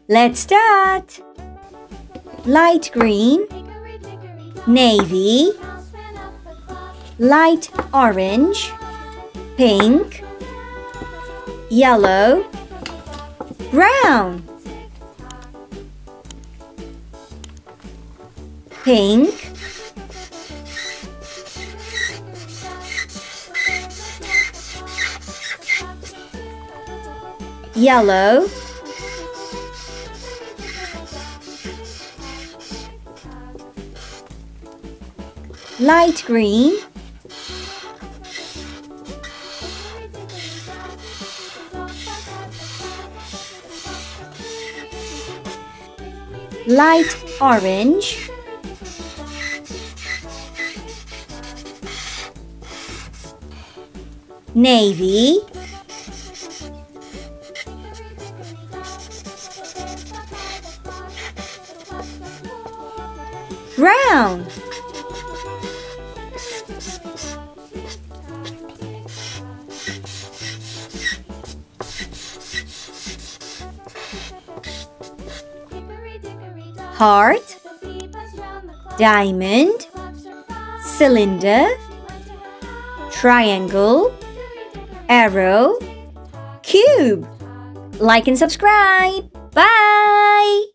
Let's start. Light green, navy, light orange, pink, yellow, brown, pink, yellow, light green, light orange, navy, brown, heart, diamond, cylinder, triangle, arrow, cube. Like and subscribe. Bye!